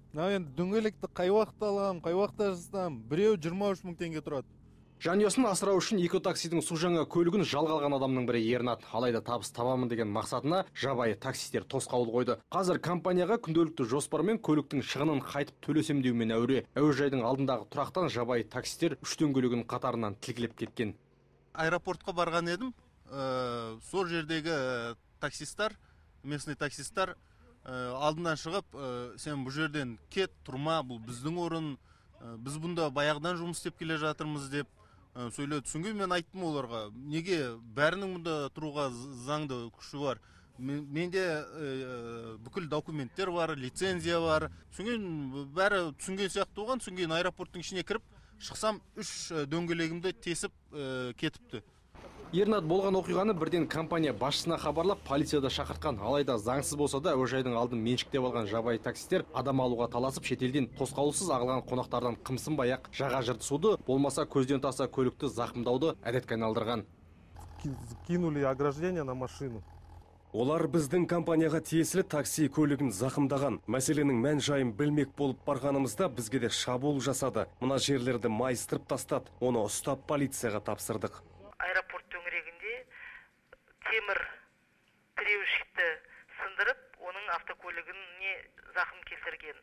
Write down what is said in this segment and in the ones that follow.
Енді дөңгелекті қай уақытта аламын, қай уақытта жасатамын? Біреу 23 мың теңге тұрады. Жанұясын асырау үшін экотаксидің су жаңа көлігін жалға алған адамның бірі Ернат. Алайда табыс табамын деген мақсатына жабайы таксистер тосқауыл қойды. Қазір компанияға күнделікті жоспармен көліктің шығынын қайтып төлесем деумен әуре. Әуежайдың алдындағы тұрақтан жабайы таксистер 3 дөңгелегінің қатарынан тілгілеп кеткен. Аэропортқа барған едім. Сол жердегі таксисттар, местный таксисттар алдынан шығып, сен бұл жерден кет, тұрма, бұл біздің орын, біз бұнда баяғыдан жұмыс істеп келе жатырмыз деп сөйледі. Түсінген мен айттым оларға, неге бәрінің мұнда тұруға заңды күші бар. Менде бүкіл документтер бар, лицензия бар. Түсінген бәрі түсінген сияқты оған, түсінген аэропорттың ішіне кіріп, шықсам 3 дөңгелегімді тесіп кетіпті. Ернат болған оқиғаны бірден компания басшысына хабарлап, полицияда шақыртқан. Алайда заңсыз болса да әуежайдың алдын меншіктеп алған жабайы таксистер адам алуға таласып, шетелден тосқауылсыз ағылған қонақтардан қымсынбай-ақ жаға жыртысуды, болмаса көзден таса көлікті зақымдауды әдетке айналдырған. Кинули ограждение на машину. Олар біздің компанияға тиесілі такси көлігін зақымдаған. Мәселенің мән жайын білмек болып барғанымызда бізге де шабуыл жасады. Мына жерлерді майыстырып тастады. Оны ұстап полицияға тапсырдық. Аэропорт төңірегінде темір тіреуішікті сындырып, оның автокөлігіне зақым келтірген.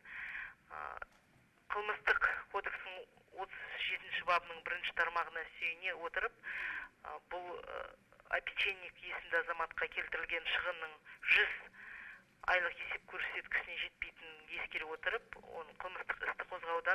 Қылмыстық кодекстің 37-ші бабының 1-ші тармағына сүйене отырып, бұл опеченник есімді азаматқа келтірілген шығынның 100 айлық есеп көрсеткішіне жетпейтінін ескере отырып, оны қылмыстық істі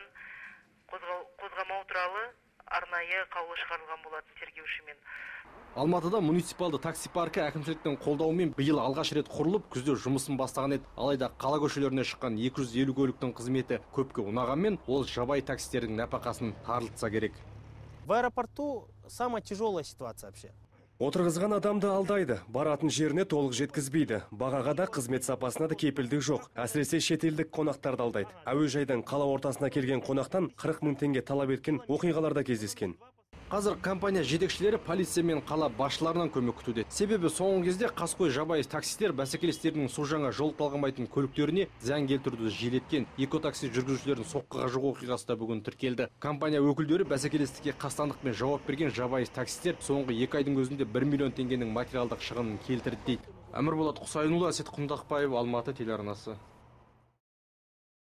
қозғамау туралы арнайы қаулы шығарылған болатын тергеушімен. Алматыда муниципалды такси паркі әкімшіліктің қолдауымен биыл алғаш рет құрылып, күзде жұмысын бастаған еді. Алайда қала көшелеріне шыққан 250 көліктің қызметі көпке ұнағанмен, ол жабайы таксистердің нәпақасын тарылтса керек. В аэропорту самая тяжелая ситуация вообще. Отырғызған адамды алдайды, баратын жеріне толық жеткізбейді. Бағаға да, қызмет сапасына да кепілдік жоқ. Әсіресе шетелдік қонақтарды алдайды. Әуежайдан қала ортасына келген қонақтан 40 мың теңге талап еткен оқиғаларда кездескен. Қазір компания жетекшілері полиция мен қала басшыларынан көмек күтуде. Себебі соңғы кезде қаскөй жабайы таксистер бәсекелестерінің су жаңа жол талғамайтын көліктеріне зиян келтіруді жиілеткен. Экотакси жүргізушілердің соққыға жығу оқиғасы да бүгін тіркелді. Компания өкілдері бәсекелестікке қастандықпен жауап берген жабайы таксистер соңғы 2 айдың өзінде 1 миллион теңгенің материалдық шығынын келтірді дейді. Әмірболат Құсайынұлы, Әсет Құндақбаев, Алматы телеарнасы.